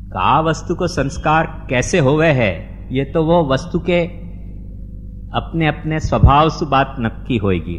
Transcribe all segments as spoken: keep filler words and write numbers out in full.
का वस्तु को संस्कार कैसे होवे है, ये तो वो वस्तु के अपने अपने स्वभाव से बात नक्की होगी।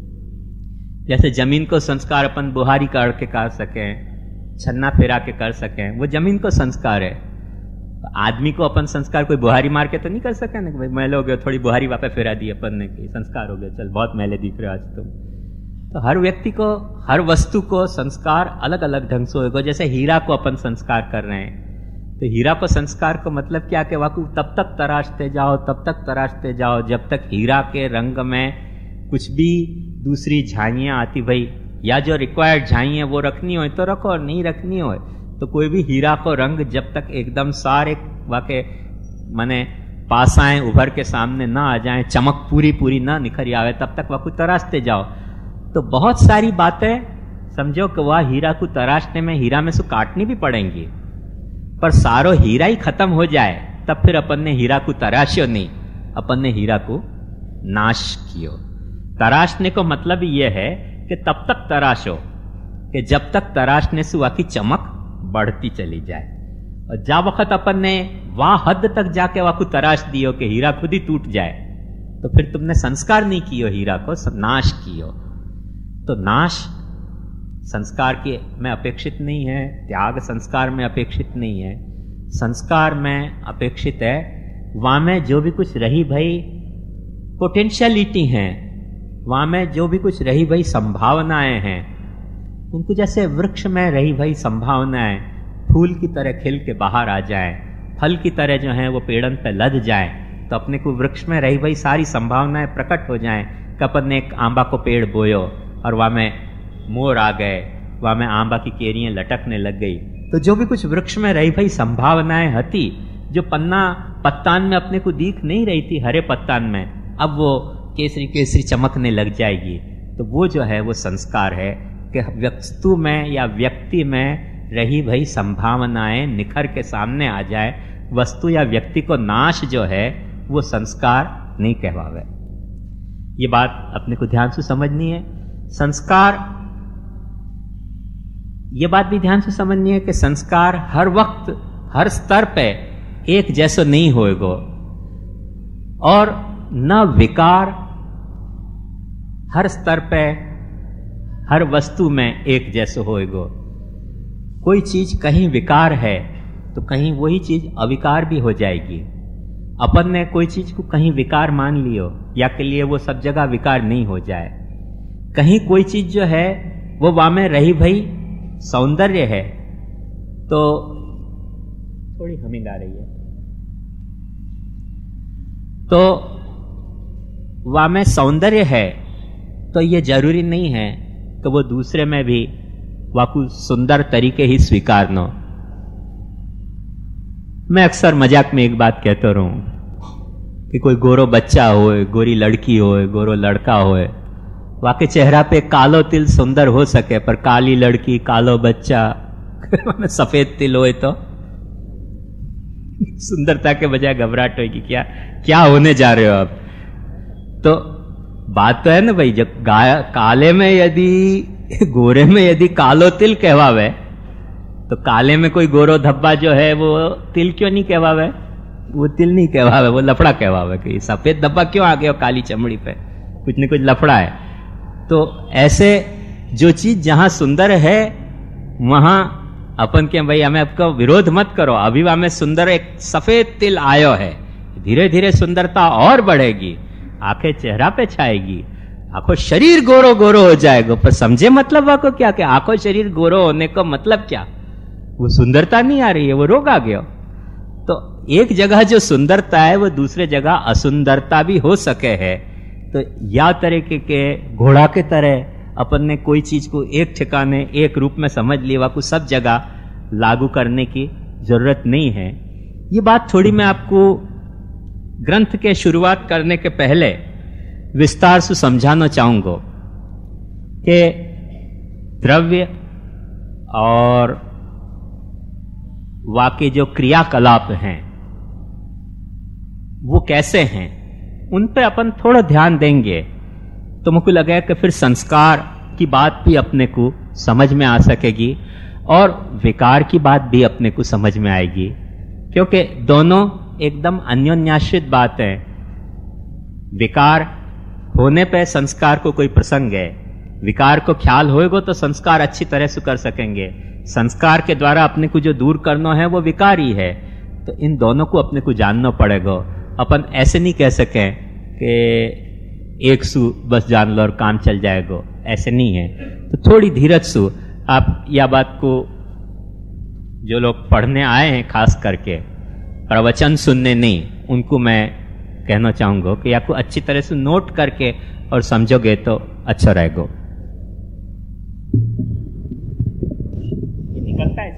जैसे जमीन को संस्कार अपन बुहारी काट के कर सके, छन्ना फेरा के कर सके, वो जमीन को संस्कार है। आदमी को अपन संस्कार कोई बुहारी मार के तो नहीं कर सके ना, भाई मैले हो गए, थोड़ी बुहारी वापस फेरा दी अपन ने कि संस्कार हो गया, चल बहुत मैले दिख रहे हो आज तुम। तो हर व्यक्ति को, हर वस्तु को संस्कार अलग अलग ढंग से होगा। जैसे हीरा को अपन संस्कार कर रहे हैं, तो हीरा को संस्कार का मतलब क्या कि वाकु तब तक तराशते जाओ, तब तक तराशते जाओ जब तक हीरा के रंग में कुछ भी दूसरी झाइयां आती, भाई या जो रिक्वायर्ड झाइयां वो रखनी हो तो रखो, और नहीं रखनी हो तो कोई भी हीरा को रंग जब तक एकदम सारे वाके माने पासाएं उभर के सामने ना आ जाएं, चमक पूरी पूरी ना निखर आवे, तब तक वाकु तराशते जाओ। तो बहुत सारी बातें समझो कि वह हीरा को तराशने में हीरा में से काटनी भी पड़ेंगी, पर सारो हीरा ही खत्म हो जाए तब फिर अपन ने हीरा को तराश्यो नहीं, अपन ने हीरा को नाश कियो। तराशने को मतलब यह है कि तब तक तराशो कि जब तक तराशने से वह की चमक बढ़ती चली जाए, और जा वक्त अपन ने वह हद तक जाके वह को तराश दियो कि हीरा खुद ही टूट जाए, तो फिर तुमने संस्कार नहीं कियो, हीरा को नाश कियो। तो नाश संस्कार के में अपेक्षित नहीं है, त्याग संस्कार में अपेक्षित नहीं है। संस्कार में अपेक्षित है वहां में जो भी कुछ रही भाई पोटेंशियलिटी हैं, वहां में जो भी कुछ रही भाई संभावनाएं हैं, उनको जैसे वृक्ष में रही भाई संभावनाएं फूल की तरह खिल के बाहर आ जाएं, फल की तरह जो है वो पेड़न पे लद जाएं, तो अपने को वृक्ष में रही भाई सारी संभावनाएं प्रकट हो जाएं। कपन ने एक आंबा को पेड़ बोयो और वहां में मोर आ गए, वहां में आंबा की केरियां लटकने लग गई, तो जो भी कुछ वृक्ष में रही भाई संभावनाएं हती, जो पन्ना पत्तान में अपने को दिख नहीं रही थी, हरे पत्तान में, अब वो केसरी केसरी चमकने लग जाएगी। तो वो जो है वो संस्कार है कि वस्तु में या व्यक्ति में रही भाई संभावनाएं निखर के सामने आ जाए। वस्तु या व्यक्ति को नाश जो है वो संस्कार नहीं कहवावे। ये बात अपने को ध्यान से समझनी है। संस्कार, ये बात भी ध्यान से समझनी है कि संस्कार हर वक्त हर स्तर पे एक जैसा नहीं होएगा, और न विकार हर स्तर पे हर वस्तु में एक जैसा होएगा। कोई चीज कहीं विकार है तो कहीं वही चीज अविकार भी हो जाएगी। अपन ने कोई चीज को कहीं विकार मान लियो या के लिए वो सब जगह विकार नहीं हो जाए। कहीं कोई चीज जो है वो वहां में रही भाई सौंदर्य है, तो थोड़ी हमिंग आ रही है, तो वहां में सौंदर्य है, तो ये जरूरी नहीं है कि वो दूसरे में भी वाकु सुंदर तरीके ही स्वीकार न। मैं अक्सर मजाक में एक बात कहता रहूं कि कोई गोरो बच्चा होए, गोरी लड़की होए, गोरो लड़का होए, वाके चेहरा पे कालो तिल सुंदर हो सके, पर काली लड़की कालो बच्चा सफेद तिल होए तो सुंदरता के बजाय घबराहट होगी, क्या क्या होने जा रहे हो आप। तो बात तो है ना भाई, जब काले में यदि गोरे में यदि कालो तिल कहवावे, तो काले में कोई गोरो धब्बा जो है वो तिल क्यों नहीं कहवावे? वो तिल नहीं कहवावे, वो लफड़ा कहवावे कि सफेद धब्बा क्यों आ गया काली चमड़ी पे, कुछ न कुछ लफड़ा है। तो ऐसे जो चीज जहां सुंदर है वहां अपन के भाई हमें आपका विरोध मत करो, अभी हमें सुंदर एक सफेद तिल आयो है, धीरे धीरे सुंदरता और बढ़ेगी, आंखें चेहरा पे छाएगी, आंखों शरीर गोरो गोरो हो जाएगा। पर समझे मतलब आपको क्या, कि आंखों शरीर गोरो होने का मतलब क्या? वो सुंदरता नहीं आ रही है, वो रोग आ गया। तो एक जगह जो सुंदरता है वो दूसरे जगह असुंदरता भी हो सके है। तो या तरीके के घोड़ा के तरह अपन ने कोई चीज को एक ठिकाने एक रूप में समझ लिया, को सब जगह लागू करने की जरूरत नहीं है। ये बात थोड़ी मैं आपको ग्रंथ के शुरुआत करने के पहले विस्तार से समझाना चाहूंगा कि द्रव्य और वाके जो क्रियाकलाप हैं वो कैसे हैं, उन पे अपन थोड़ा ध्यान देंगे तो मुझको लगा कि फिर संस्कार की बात भी अपने को समझ में आ सकेगी। और विकार की बात भी अपने को समझ में आएगी, क्योंकि दोनों एकदम अन्योन्याश्रित बात है। विकार होने पे संस्कार को कोई प्रसंग है, विकार को ख्याल होएगा तो संस्कार अच्छी तरह से कर सकेंगे। संस्कार के द्वारा अपने को जो दूर करना है वो विकार ही है। तो इन दोनों को अपने को जानना पड़ेगा। अपन ऐसे नहीं कह सके कि एक सु बस जान लो और काम चल जाएगा, ऐसे नहीं है। तो थोड़ी धीरज सु आप यह बात को, जो लोग पढ़ने आए हैं खास करके प्रवचन सुनने नहीं, उनको मैं कहना चाहूंगा कि आपको अच्छी तरह से नोट करके और समझोगे तो अच्छा रहेगा। ये निकलता है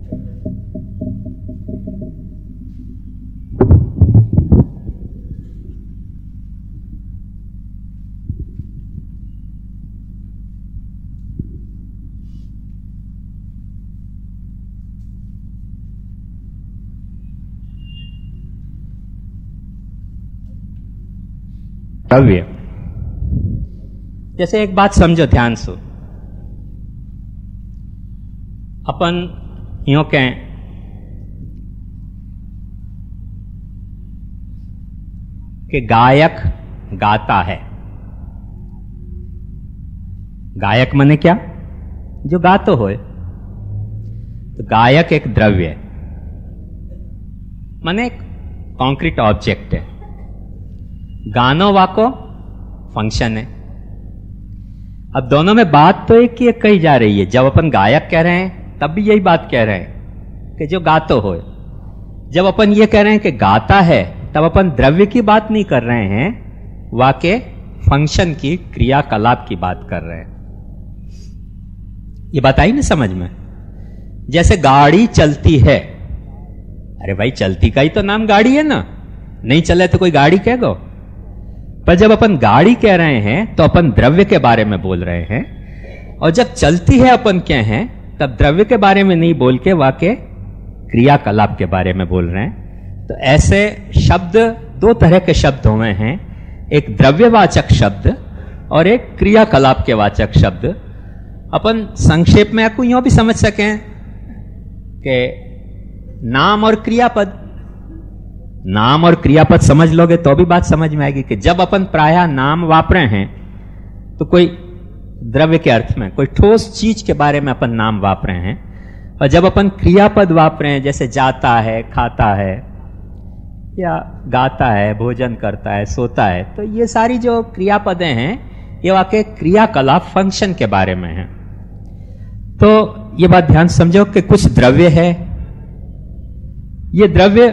द्रव्य। जैसे एक बात समझो ध्यान से, अपन यूं कहें कि गायक गाता है। गायक माने क्या? जो गातो होए। तो गायक एक द्रव्य है, माने एक कॉन्क्रीट ऑब्जेक्ट है। गानो वाको फंक्शन है। अब दोनों में बात तो एक ही कही जा रही है। जब अपन गायक कह रहे हैं तब भी यही बात कह रहे हैं कि जो गातो हो। जब अपन ये कह रहे हैं कि गाता है तब अपन द्रव्य की बात नहीं कर रहे हैं, वाके फंक्शन की, क्रियाकलाप की बात कर रहे हैं। ये बात आई ना समझ में? जैसे गाड़ी चलती है, अरे भाई चलती का ही तो नाम गाड़ी है ना, नहीं चले तो कोई गाड़ी कह गो। पर जब अपन गाड़ी कह रहे हैं तो अपन द्रव्य के बारे में बोल रहे हैं, और जब चलती है अपन क्या हैं तब द्रव्य के बारे में नहीं बोल के वाके क्रियाकलाप के बारे में बोल रहे हैं। तो ऐसे शब्द, दो तरह के शब्द हुए हैं, एक द्रव्यवाचक शब्द और एक क्रियाकलाप के वाचक शब्द। अपन संक्षेप में आपको यूं भी समझ सकें कि नाम और क्रियापद, नाम और क्रियापद समझ लोगे तो भी बात समझ में आएगी कि जब अपन प्रायः नाम वापरे हैं तो कोई द्रव्य के अर्थ में, कोई ठोस चीज के बारे में अपन नाम वापरे हैं, और जब अपन क्रियापद वापरे हैं जैसे जाता है, खाता है, या गाता है, भोजन करता है, सोता है, तो ये सारी जो क्रियापदें हैं ये वाकई क्रियाकलाप, फंक्शन के बारे में है। तो ये बात ध्यान समझो कि कुछ द्रव्य है, ये द्रव्य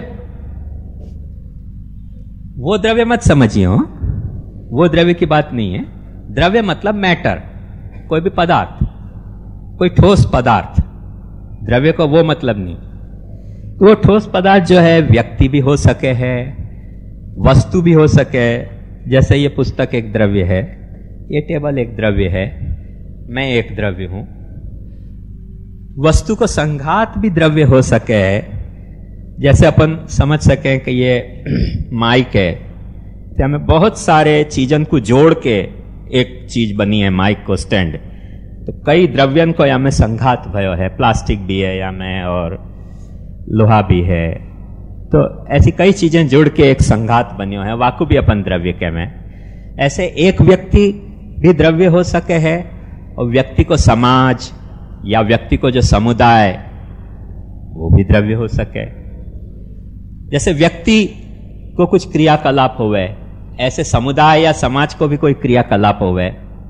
वो द्रव्य मत समझिए हो, वो द्रव्य की बात नहीं है। द्रव्य मतलब मैटर, कोई भी पदार्थ, कोई ठोस पदार्थ। द्रव्य को वो मतलब नहीं। वो ठोस पदार्थ जो है व्यक्ति भी हो सके है, वस्तु भी हो सके। जैसे ये पुस्तक एक द्रव्य है, ये टेबल एक द्रव्य है, मैं एक द्रव्य हूं। वस्तु को संघात भी द्रव्य हो सके है। जैसे अपन समझ सकें कि ये माइक है, तो हमें बहुत सारे चीजन को जोड़ के एक चीज बनी है माइक को स्टैंड। तो कई द्रव्यन को या में संघात भयो है, प्लास्टिक भी है या में, और लोहा भी है। तो ऐसी कई चीजें जुड़ के एक संघात बनियो है, वाकु भी अपन द्रव्य के में। ऐसे एक व्यक्ति भी द्रव्य हो सके है, और व्यक्ति को समाज या व्यक्ति को जो समुदाय, वो भी द्रव्य हो सके। जैसे व्यक्ति को कुछ क्रियाकलाप होवे, ऐसे समुदाय या समाज को भी कोई क्रियाकलाप होवे।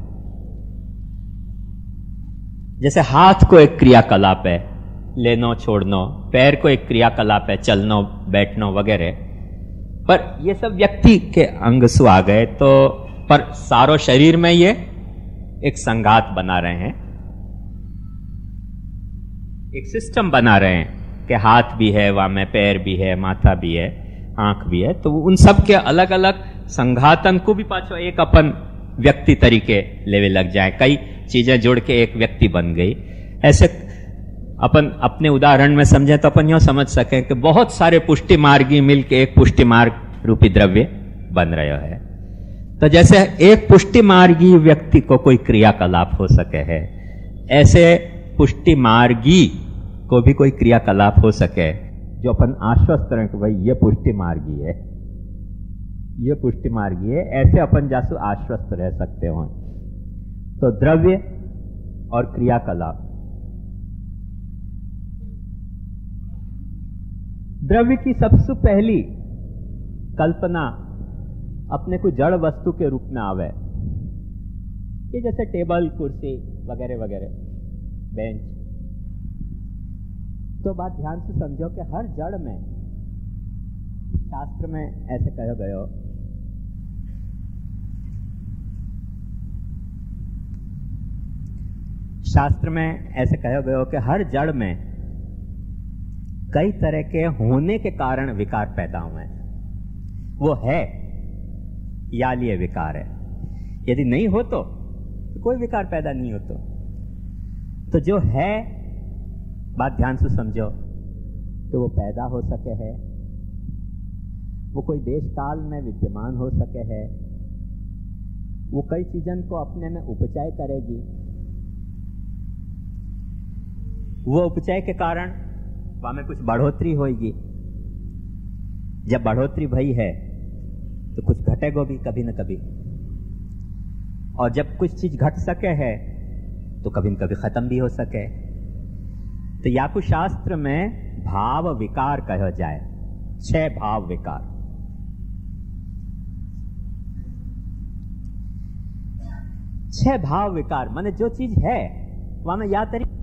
जैसे हाथ को एक क्रियाकलाप है, लेनो छोड़नो, पैर को एक क्रियाकलाप है, चलनो बैठनो वगैरह। पर ये सब व्यक्ति के अंग सु आ गए, तो पर सारो शरीर में ये एक संघात बना रहे हैं, एक सिस्टम बना रहे हैं कि हाथ भी है, वहां में पैर भी है, माथा भी है, आंख भी है। तो उन सब के अलग अलग संघातन को भी पाछो एक अपन व्यक्ति तरीके लेवे लग जाए, कई चीजें जुड़ के एक व्यक्ति बन गई। ऐसे अपन अपने उदाहरण में समझे तो अपन यह समझ सकें कि बहुत सारे पुष्टि मार्गी मिलके एक पुष्टि मार्ग रूपी द्रव्य बन रहा है। तो जैसे एक पुष्टि मार्गी व्यक्ति को कोई क्रियाकलाप हो सके है, ऐसे पुष्टि मार्गी को भी कोई क्रियाकलाप हो सके जो अपन आश्वस्त रहे कि भाई ये पुष्टि मार्गी है, ये पुष्टि मार्गी है, ऐसे अपन जासु आश्वस्त रह सकते हो। तो द्रव्य और क्रियाकलाप। द्रव्य की सबसे पहली कल्पना अपने को जड़ वस्तु के रूप में आवे, ये जैसे टेबल, कुर्सी वगैरह वगैरह, बेंच। तो बात ध्यान से समझो कि हर जड़ में, शास्त्र में ऐसे कहा गया, शास्त्र में ऐसे कहा गया कि हर जड़ में कई तरह के होने के कारण विकार पैदा हुए हैं। वो है या लिए विकार है, यदि नहीं हो तो, तो कोई विकार पैदा नहीं हो। तो, तो जो है, बात ध्यान से समझो, तो वो पैदा हो सके है, वो कोई देश काल में विद्यमान हो सके है, वो कई चीजन को अपने में उपचय करेगी, वो उपचय के कारण वहां में कुछ बढ़ोतरी होगी। जब बढ़ोतरी भई है तो कुछ घटेगा भी कभी न कभी, और जब कुछ चीज घट सके है तो कभी न कभी खत्म भी हो सके। तो याकु शास्त्र में भाव विकार कहा जाए, छह भाव विकार। छह भाव विकार माने जो चीज है वहां में या तरीके